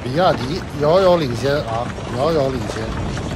比亚迪遥遥领先啊，遥遥领先。